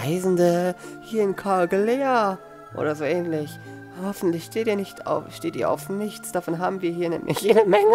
Reisende hier in Kargelea oder so ähnlich. Hoffentlich steht ihr auf nichts. Davon haben wir hier nämlich jede Menge.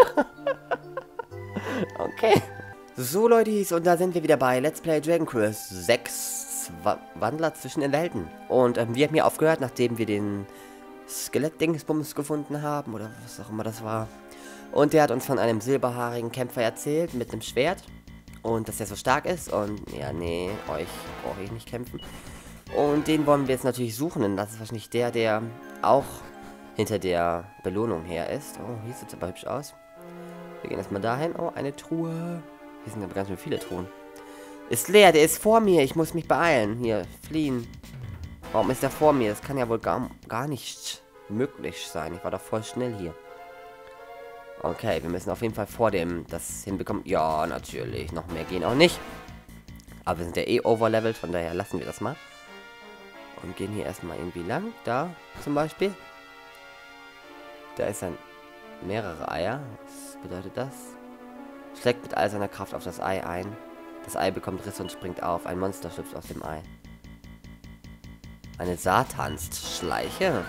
Okay. So, Leute, und da sind wir wieder bei Let's Play Dragon Quest 6 Wandler zwischen den Welten. Und wir haben hier aufgehört, nachdem wir den Skelettdingsbums gefunden haben, oder was auch immer das war. Und der hat uns von einem silberhaarigen Kämpfer erzählt, mit einem Schwert. Und dass er so stark ist. Und ja, nee, euch brauche ich nicht kämpfen. Und den wollen wir jetzt natürlich suchen. Und das ist wahrscheinlich der auch hinter der Belohnung her ist. Oh, hier sieht es aber hübsch aus. Wir gehen erstmal dahin. Oh, eine Truhe. Hier sind aber ganz schön viele Truhen. Ist leer, der ist vor mir. Ich muss mich beeilen. Hier, fliehen. Warum ist der vor mir? Das kann ja wohl gar nicht möglich sein. Ich war doch voll schnell hier. Okay, wir müssen auf jeden Fall vor dem das hinbekommen. Ja, natürlich. Noch mehr gehen auch nicht. Aber wir sind ja eh overlevelt, von daher lassen wir das mal. Und gehen hier erstmal irgendwie lang. Da zum Beispiel. Da ist dann mehrere Eier. Was bedeutet das? Schlägt mit all seiner Kraft auf das Ei ein. Das Ei bekommt Risse und springt auf. Ein Monster schlüpft aus dem Ei. Eine Satansschleiche.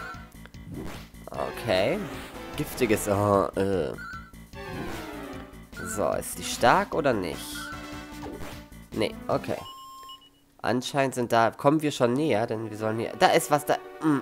Okay. Giftiges. So, ist die stark oder nicht? Nee, okay. Anscheinend sind da... Kommen wir schon näher, denn wir sollen hier... Da ist was da...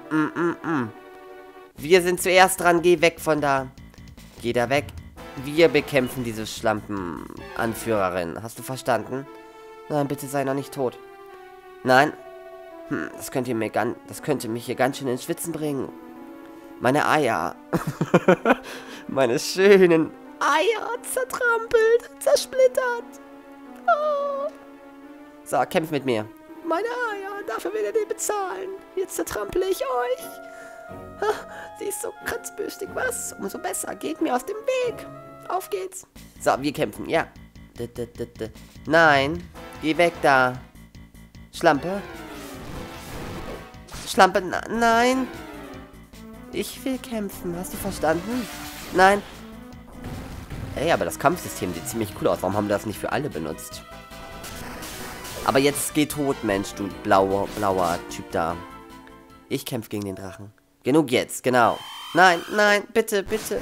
Wir sind zuerst dran. Geh weg von da. Geh da weg. Wir bekämpfen diese Schlampen-Anführerin. Hast du verstanden? Nein, bitte sei noch nicht tot. Nein. Das könnte mich hier ganz schön ins Schwitzen bringen. Meine Eier. Meine schönen Eier zertrampelt, zersplittert. Oh. So, kämpft mit mir. Meine Eier, dafür will er den bezahlen. Jetzt zertrample ich euch. Sie ist so kratzbürstig, was? Umso besser. Geht mir aus dem Weg. Auf geht's. So, wir kämpfen, ja. Nein. Geh weg da. Schlampe. Schlampe, nein. Ich will kämpfen. Hast du verstanden? Nein. Ey, aber das Kampfsystem sieht ziemlich cool aus. Warum haben wir das nicht für alle benutzt? Aber jetzt geh tot, Mensch, du blauer Typ da. Ich kämpfe gegen den Drachen. Genug jetzt, genau. Nein, nein, bitte, bitte.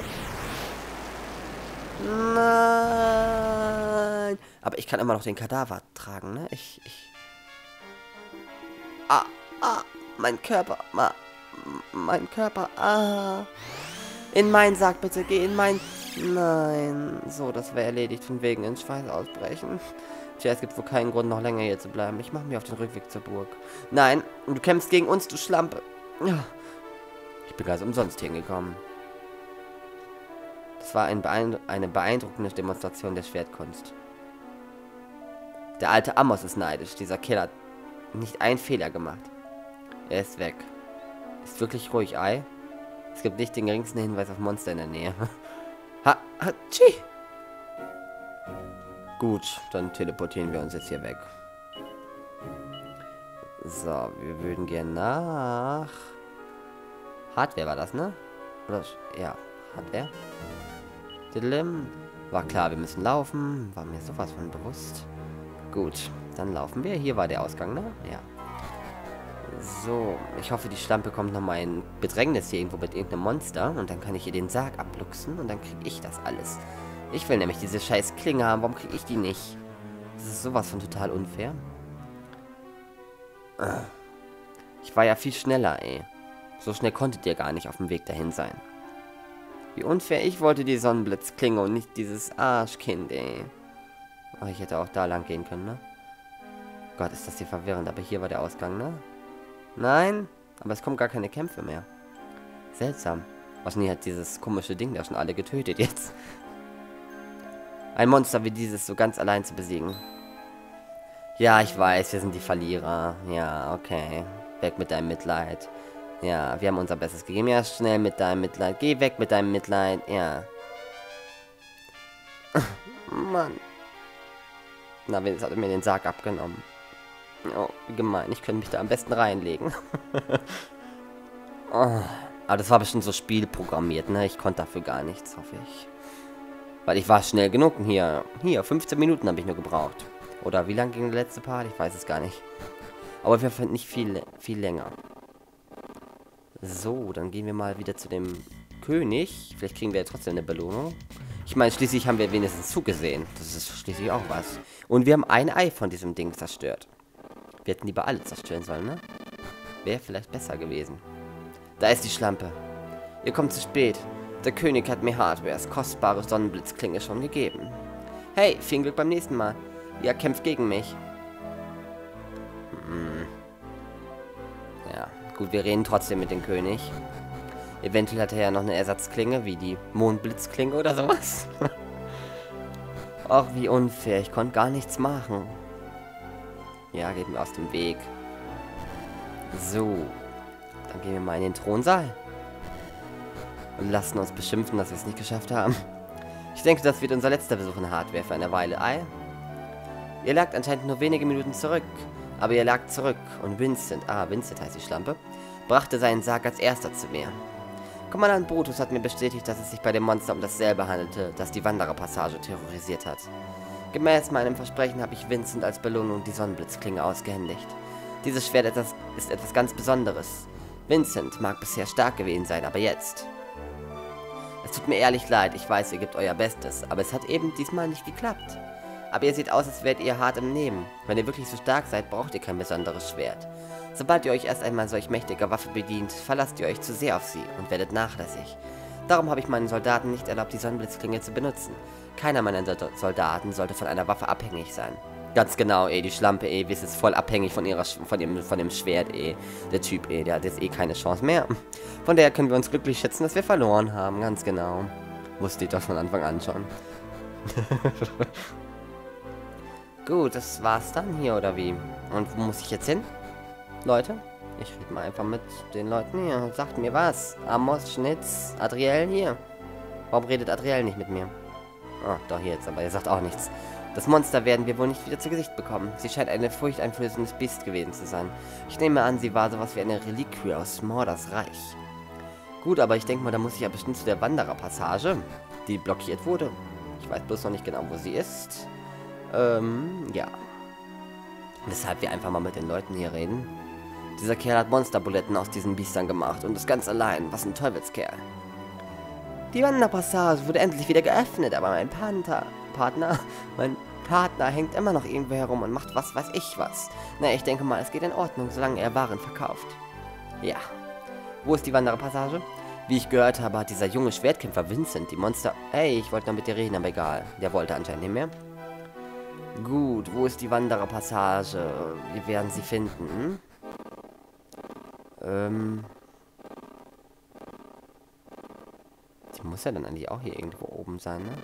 Nein. Aber ich kann immer noch den Kadaver tragen, ne? Mein Körper. Mein Körper. In meinen Sarg, bitte. Geh in meinen... Nein. So, das wäre erledigt. Von wegen in Schweiß ausbrechen. Tja, es gibt wohl keinen Grund, noch länger hier zu bleiben. Ich mache mich auf den Rückweg zur Burg. Nein, du kämpfst gegen uns, du Schlampe. Ich bin ganz umsonst hingekommen. Das war eine beeindruckende Demonstration der Schwertkunst. Der alte Amos ist neidisch. Dieser Killer hat nicht einen Fehler gemacht. Er ist weg. Ist wirklich ruhig, Ei? Es gibt nicht den geringsten Hinweis auf Monster in der Nähe. Tschi! Gut, dann teleportieren wir uns jetzt hier weg. So, wir würden gerne nach... Hardware war das, ne? Oder, ja, Hardware. War klar, wir müssen laufen. War mir sowas von bewusst. Gut, dann laufen wir. Hier war der Ausgang, ne? Ja. So, ich hoffe, die Schlampe kommt nochmal in Bedrängnis hier irgendwo mit irgendeinem Monster. Und dann kann ich ihr den Sarg abluchsen und dann kriege ich das alles. Ich will nämlich diese scheiß Klinge haben. Warum kriege ich die nicht? Das ist sowas von total unfair. Ich war ja viel schneller, ey. So schnell konntet ihr gar nicht auf dem Weg dahin sein. Wie unfair. Ich wollte die Sonnenblitzklinge und nicht dieses Arschkind, ey. Oh, ich hätte auch da lang gehen können, ne? Gott, ist das hier verwirrend. Aber hier war der Ausgang, ne? Nein, aber es kommen gar keine Kämpfe mehr. Seltsam. Wahrscheinlich hat dieses komische Ding da schon alle getötet jetzt. Ein Monster wie dieses so ganz allein zu besiegen. Ja, ich weiß, wir sind die Verlierer. Ja, okay. Weg mit deinem Mitleid. Ja, wir haben unser Bestes gegeben. Ja, schnell mit deinem Mitleid. Geh weg mit deinem Mitleid. Ja. Mann. Na, jetzt hat er mir den Sarg abgenommen. Oh, wie gemein. Ich könnte mich da am besten reinlegen. Oh. Aber das war bestimmt so spielprogrammiert, ne? Ich konnte dafür gar nichts, hoffe ich. Weil ich war schnell genug. Hier, 15 Minuten habe ich nur gebraucht. Oder wie lang ging der letzte Part? Ich weiß es gar nicht. Aber wir finden nicht viel länger. So, dann gehen wir mal wieder zu dem König. Vielleicht kriegen wir ja trotzdem eine Belohnung. Ich meine, schließlich haben wir wenigstens zugesehen. Das ist schließlich auch was. Und wir haben ein Ei von diesem Ding zerstört. Wir hätten lieber alle zerstören sollen, ne? Wäre vielleicht besser gewesen. Da ist die Schlampe. Ihr kommt zu spät. Der König hat mir Hardwares kostbare Sonnenblitzklinge schon gegeben. Hey, viel Glück beim nächsten Mal. Ihr kämpft gegen mich. Ja, gut, wir reden trotzdem mit dem König. Eventuell hat er ja noch eine Ersatzklinge, wie die Mondblitzklinge oder sowas. Ach, wie unfair. Ich konnte gar nichts machen. Ja, geht mir aus dem Weg. So. Dann gehen wir mal in den Thronsaal. Und lassen uns beschimpfen, dass wir es nicht geschafft haben. Ich denke, das wird unser letzter Besuch in Hardware für eine Weile. Ihr lagt anscheinend nur wenige Minuten zurück. Aber ihr lagt zurück. Und Vincent heißt die Schlampe, brachte seinen Sarg als erster zu mir. Kommandant Brutus hat mir bestätigt, dass es sich bei dem Monster um dasselbe handelte, das die Wandererpassage terrorisiert hat. Gemäß meinem Versprechen habe ich Vincent als Belohnung die Sonnenblitzklinge ausgehändigt. Dieses Schwert ist etwas ganz Besonderes. Vincent mag bisher stark gewesen sein, aber jetzt... Es tut mir ehrlich leid, ich weiß, ihr gebt euer Bestes, aber es hat eben diesmal nicht geklappt. Aber ihr seht aus, als wärt ihr hart im Nehmen. Wenn ihr wirklich so stark seid, braucht ihr kein besonderes Schwert. Sobald ihr euch erst einmal solch mächtiger Waffe bedient, verlasst ihr euch zu sehr auf sie und werdet nachlässig. Darum habe ich meinen Soldaten nicht erlaubt, die Sonnenblitzklinge zu benutzen. Keiner meiner Soldaten sollte von einer Waffe abhängig sein. Ganz genau, die Schlampe, wir ist voll abhängig von dem Schwert, Der Typ, der hat jetzt keine Chance mehr. Von daher können wir uns glücklich schätzen, dass wir verloren haben, ganz genau. Wusste ich doch von Anfang an schon. Gut, das war's dann hier, oder wie? Und wo muss ich jetzt hin? Leute, ich rede mal einfach mit den Leuten hier. Sagt mir was. Amos, Schnitz, Adriel hier. Warum redet Adriel nicht mit mir? Ah, doch hier jetzt, aber er sagt auch nichts. Das Monster werden wir wohl nicht wieder zu Gesicht bekommen. Sie scheint eine furchteinflößendes Biest gewesen zu sein. Ich nehme an, sie war sowas wie eine Reliquie aus Mordors Reich. Gut, aber ich denke mal, da muss ich ja bestimmt zu der Wandererpassage, die blockiert wurde. Ich weiß bloß noch nicht genau, wo sie ist. Ja. Weshalb wir einfach mal mit den Leuten hier reden. Dieser Kerl hat Monsterbuletten aus diesen Biestern gemacht und das ganz allein. Was ein Teufelskerl. Die Wanderpassage wurde endlich wieder geöffnet, aber mein Partner hängt immer noch irgendwo herum und macht was weiß ich was. Na, ich denke mal, es geht in Ordnung, solange er Waren verkauft. Ja. Wo ist die Wandererpassage? Wie ich gehört habe, hat dieser junge Schwertkämpfer Vincent die Monster... Hey, ich wollte noch mit dir reden, aber egal. Der wollte anscheinend nicht mehr. Gut, wo ist die Wandererpassage? Wir werden sie finden. Die muss ja dann eigentlich auch hier irgendwo oben sein, ne?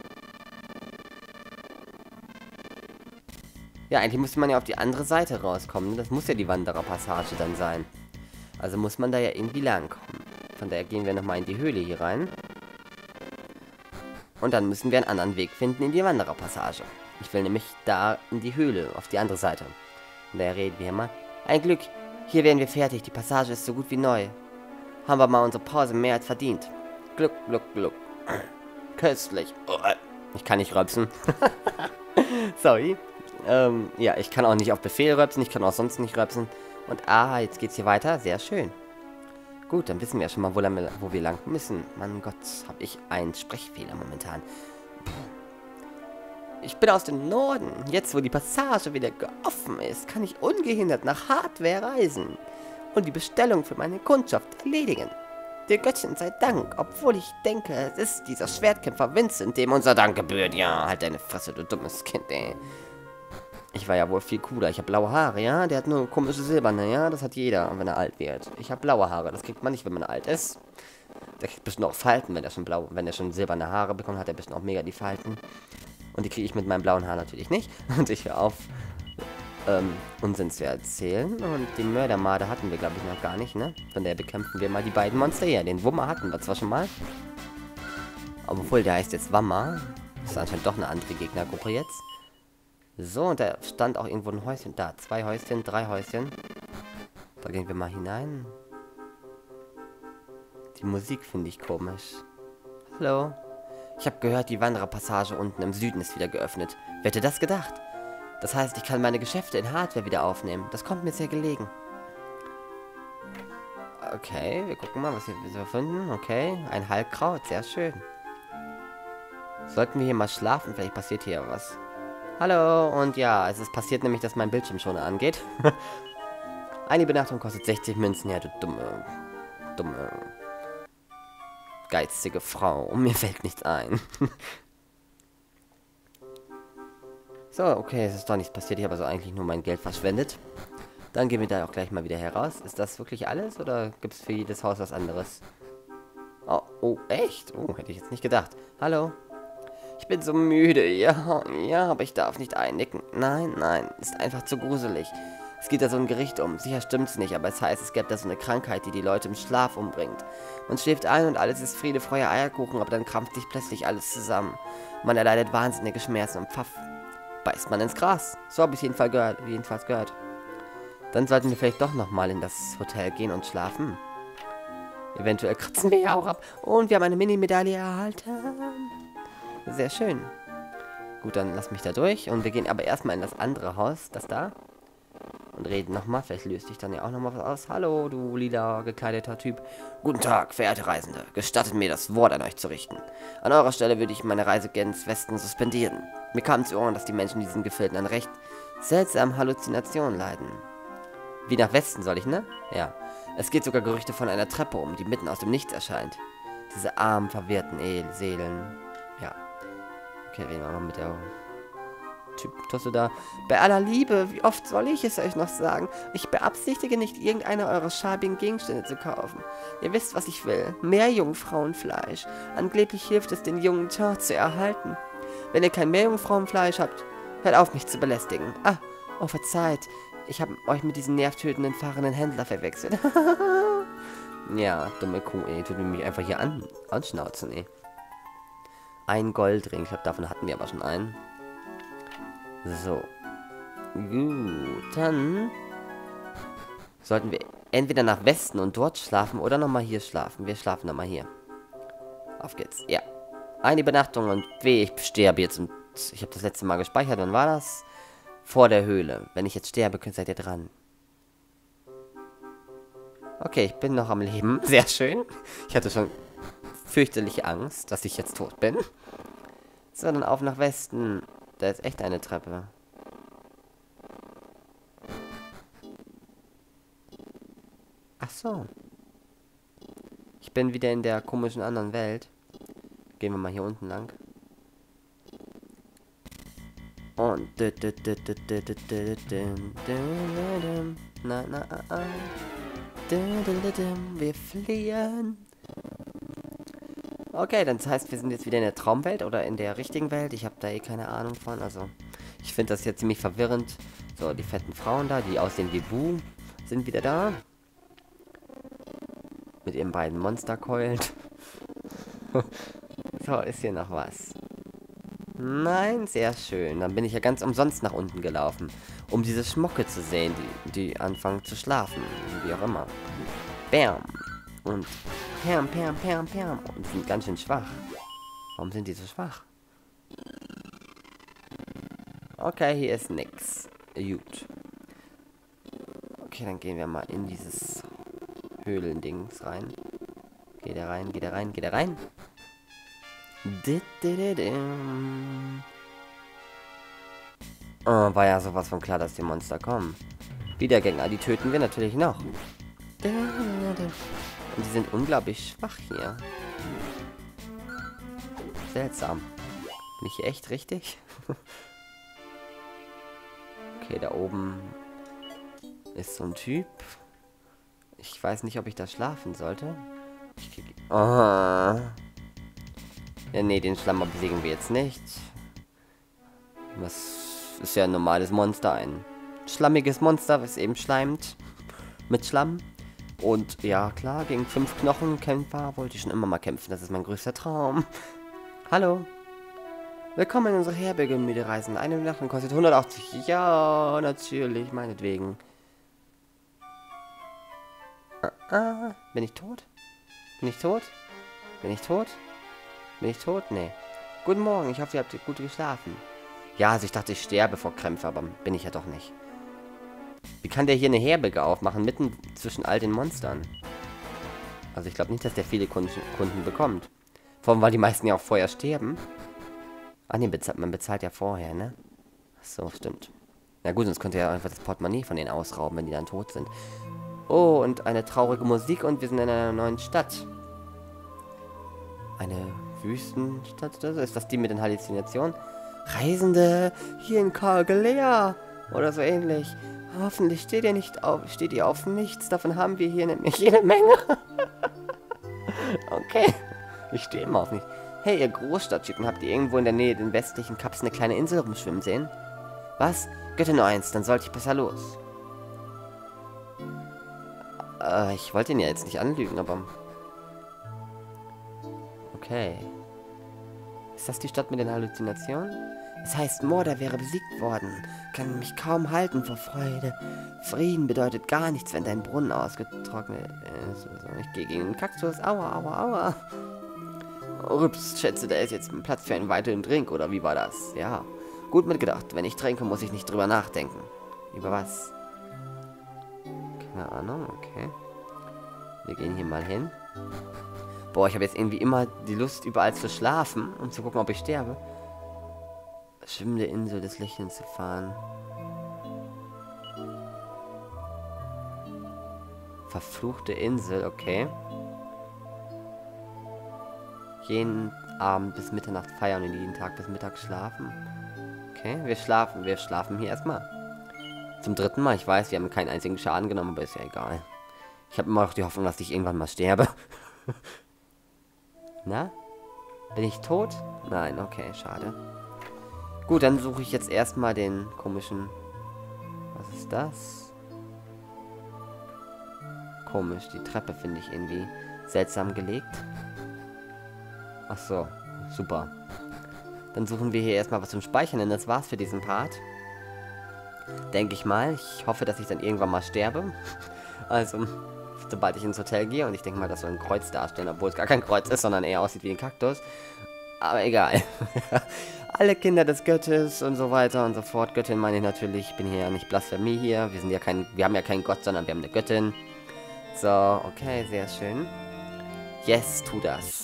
Ja, eigentlich müsste man ja auf die andere Seite rauskommen. Das muss ja die Wandererpassage dann sein. Also muss man da ja irgendwie lang kommen. Von daher gehen wir nochmal in die Höhle hier rein. Und dann müssen wir einen anderen Weg finden in die Wandererpassage. Ich will nämlich da in die Höhle, auf die andere Seite. Und daher reden wir mal. Ein Glück, hier werden wir fertig. Die Passage ist so gut wie neu. Haben wir mal unsere Pause mehr als verdient. Glück, Glück, Glück. Köstlich. Ich kann nicht rülpsen. Sorry. Ja, ich kann auch nicht auf Befehl rülpsen. Ich kann auch sonst nicht rülpsen. Und jetzt geht's hier weiter. Sehr schön. Gut, dann wissen wir ja schon mal, wo wir lang müssen. Mein Gott, habe ich einen Sprechfehler momentan. Ich bin aus dem Norden. Jetzt, wo die Passage wieder geöffnet ist, kann ich ungehindert nach Hardware reisen und die Bestellung für meine Kundschaft erledigen. Der Göttin sei Dank, obwohl ich denke, es ist dieser Schwertkämpfer Vincent, dem unser Dank gebührt. Ja, halt deine Fresse, du dummes Kind, ey. Ich war ja wohl viel cooler. Ich habe blaue Haare, ja? Der hat nur komische silberne, ja? Das hat jeder, wenn er alt wird. Ich habe blaue Haare. Das kriegt man nicht, wenn man alt ist. Der kriegt bestimmt auch Falten, wenn er schon silberne Haare bekommt, hat er bestimmt auch mega die Falten. Und die kriege ich mit meinem blauen Haar natürlich nicht. Und ich höre auf, Unsinn zu erzählen. Und die Mördermade hatten wir, glaube ich, noch gar nicht, ne? Von der bekämpfen wir mal die beiden Monster hier. Den Wummer hatten wir zwar schon mal. Obwohl, der heißt jetzt Wammer. Das ist anscheinend doch eine andere Gegnergruppe jetzt. So, und da stand auch irgendwo ein Häuschen. Da, 2 Häuschen, 3 Häuschen. Da gehen wir mal hinein. Die Musik finde ich komisch. Hallo? Ich habe gehört, die Wandererpassage unten im Süden ist wieder geöffnet. Wer hätte das gedacht? Das heißt, ich kann meine Geschäfte in Hardware wieder aufnehmen. Das kommt mir sehr gelegen. Okay, wir gucken mal, was wir so finden. Okay, ein Heilkraut, sehr schön. Sollten wir hier mal schlafen? Vielleicht passiert hier was. Hallo, und ja, es ist passiert nämlich, dass mein Bildschirm schon angeht. Eine Übernachtung kostet 60 Münzen. Ja, du dumme, geizige Frau. Mir fällt nichts ein. So, okay, es ist doch nichts passiert. Ich habe also eigentlich nur mein Geld verschwendet. Dann gehen wir da auch gleich mal wieder heraus. Ist das wirklich alles oder gibt es für jedes Haus was anderes? Oh, oh, echt? Oh, hätte ich jetzt nicht gedacht. Hallo? Ich bin so müde. Ja, aber ich darf nicht einnicken. Nein, ist einfach zu gruselig. Es geht da so ein Gericht um. Sicher stimmt's nicht, aber es heißt, es gäbe da so eine Krankheit, die die Leute im Schlaf umbringt. Man schläft ein und alles ist Friede, Freude, Eierkuchen, aber dann krampft sich plötzlich alles zusammen. Man erleidet wahnsinnige Schmerzen und pfaff, beißt man ins Gras. So habe ich jedenfalls gehört. Dann sollten wir vielleicht doch nochmal in das Hotel gehen und schlafen. Eventuell kratzen wir ja auch ab. Und wir haben eine Mini-Medaille erhalten. Sehr schön. Gut, dann lass mich da durch. Und wir gehen aber erstmal in das andere Haus, das da. Und reden nochmal. Vielleicht löst dich dann ja auch nochmal was aus. Hallo, du lila gekleideter Typ. Guten Tag, verehrte Reisende. Gestattet mir, das Wort an euch zu richten. An eurer Stelle würde ich meine Reise gen Westen suspendieren. Mir kam zu Ohren, dass die Menschen in diesen Gefilden an recht seltsamen Halluzinationen leiden. Wie nach Westen soll ich, ne? Ja. Es geht sogar Gerüchte von einer Treppe um, die mitten aus dem Nichts erscheint. Diese armen, verwirrten Seelen. Ja. Okay, reden wir mal mit der Typ-Tusse da. Bei aller Liebe, wie oft soll ich es euch noch sagen? Ich beabsichtige nicht, irgendeiner eurer schabigen Gegenstände zu kaufen. Ihr wisst, was ich will. Mehr Jungfrauenfleisch. Angeblich hilft es, den jungen Tor zu erhalten. Wenn ihr kein Meerjungfrauenfleisch habt, hört auf, mich zu belästigen. Ah, oh, verzeiht. Ich habe euch mit diesen nervtötenden, fahrenden Händler verwechselt. Ja, dumme Kuh, ey. Tut mich einfach hier anschnauzen, ey. Ein Goldring. Ich glaube, davon hatten wir aber schon einen. So. Gut, dann sollten wir entweder nach Westen und dort schlafen oder nochmal hier schlafen. Wir schlafen nochmal hier. Auf geht's. Ja. Eine Übernachtung und weh, ich sterbe jetzt. Und ich habe das letzte Mal gespeichert. Wann war das? Vor der Höhle. Wenn ich jetzt sterbe, seid ihr dran. Okay, ich bin noch am Leben. Sehr schön. Ich hatte schon fürchterliche Angst, dass ich jetzt tot bin. So, dann auf nach Westen. Da ist echt eine Treppe. Ach so. Ich bin wieder in der komischen anderen Welt. Gehen wir mal hier unten lang. Und wir fliehen. Okay, dann das heißt, wir sind jetzt wieder in der Traumwelt oder in der richtigen Welt. Ich habe da eh keine Ahnung von. Also, ich finde das jetzt ziemlich verwirrend. So, die fetten Frauen da, die aussehen wie Bu, sind wieder da. Mit ihren beiden Monsterkeulen. So, ist hier noch was? Nein, sehr schön. Dann bin ich ja ganz umsonst nach unten gelaufen, um diese Schmocke zu sehen, die anfangen zu schlafen. Wie auch immer. Bam. Und Perm. Und die sind ganz schön schwach. Warum sind die so schwach? Okay, hier ist nix. Gut. Okay, dann gehen wir mal in dieses Höhlendings rein. Geht er rein? Oh, war ja sowas von klar, dass die Monster kommen. Wiedergänger, die töten wir natürlich noch. Und die sind unglaublich schwach hier. Seltsam. Bin ich hier echt richtig? Okay, da oben ist so ein Typ. Ich weiß nicht, ob ich da schlafen sollte. Oh. Ja, nee, den Schlammer besiegen wir jetzt nicht. Das ist ja ein normales Monster. Ein schlammiges Monster, was eben schleimt. Mit Schlamm. Und ja, klar, gegen 5 Knochenkämpfer wollte ich schon immer mal kämpfen. Das ist mein größter Traum. Hallo. Willkommen in unserer Herberge, müde Reisen. Eine Übernachtung kostet 180. Ja, natürlich, meinetwegen. Bin ich tot? Bin ich tot? Bin ich tot? Bin ich tot? Nee. Guten Morgen, ich hoffe, ihr habt gut geschlafen. Ja, also ich dachte, ich sterbe vor Krämpfe, aber bin ich ja doch nicht. Wie kann der hier eine Herberge aufmachen, mitten zwischen all den Monstern? Also ich glaube nicht, dass der viele Kunden bekommt. Vor allem, weil die meisten ja auch vorher sterben. Ah ne, man bezahlt ja vorher, ne? Ach so, stimmt. Na gut, sonst könnte ja einfach das Portemonnaie von denen ausrauben, wenn die dann tot sind. Oh, und eine traurige Musik und wir sind in einer neuen Stadt. Eine Wüstenstadt oder so? Ist das die mit den Halluzinationen? Reisende, hier in Kargelea oder so ähnlich. Hoffentlich steht ihr auf nichts. Davon haben wir hier nämlich jede Menge. Okay. Ich stehe immer auf nichts. Hey, ihr Großstadttypen, habt ihr irgendwo in der Nähe den westlichen Kaps eine kleine Insel rumschwimmen sehen? Was? Göttin 1, dann sollte ich besser los. Ich wollte ihn ja jetzt nicht anlügen, aber... Okay. Ist das die Stadt mit den Halluzinationen? Es heißt, Mordor wäre besiegt worden. Kann mich kaum halten vor Freude. Frieden bedeutet gar nichts, wenn dein Brunnen ausgetrocknet ist. Ich gehe gegen den Kaktus. Aua, aua, aua. Ups, schätze, da ist jetzt Platz für einen weiteren Drink, oder wie war das? Ja. Gut mitgedacht. Wenn ich trinke, muss ich nicht drüber nachdenken. Über was? Keine Ahnung, okay. Wir gehen hier mal hin. Boah, ich habe jetzt irgendwie immer die Lust, überall zu schlafen, um zu gucken, ob ich sterbe. Schwimmende Insel des Lächelns zu fahren. Verfluchte Insel, okay. Jeden Abend bis Mitternacht feiern und jeden Tag bis Mittag schlafen. Okay, wir schlafen hier erstmal. Zum 3. Mal, ich weiß, wir haben keinen einzigen Schaden genommen, aber ist ja egal. Ich habe immer noch die Hoffnung, dass ich irgendwann mal sterbe. Na? Bin ich tot? Nein, okay, schade. Gut, dann suche ich jetzt erstmal den komischen... Was ist das? Komisch, die Treppe finde ich irgendwie seltsam gelegt. Ach so, super. Dann suchen wir hier erstmal was zum Speichern, denn das war's für diesen Part. Denke ich mal. Ich hoffe, dass ich dann irgendwann mal sterbe. Also, sobald ich ins Hotel gehe, und ich denke mal, das soll ein Kreuz darstellen, obwohl es gar kein Kreuz ist, sondern eher aussieht wie ein Kaktus. Aber egal. Alle Kinder des Göttes und so weiter und so fort. Göttin meine ich natürlich. Ich bin hier ja nicht Blasphemie hier. Wir haben ja keinen Gott, sondern wir haben eine Göttin. So, okay, sehr schön. Yes, tu das.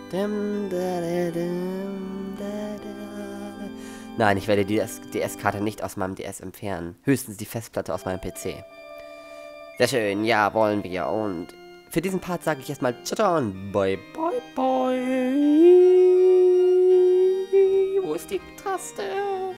Nein, ich werde die DS-Karte nicht aus meinem DS entfernen. Höchstens die Festplatte aus meinem PC. Sehr schön, ja, wollen wir. Und für diesen Part sage ich erstmal ciao und bye, bye, bye. Wo ist die Taste?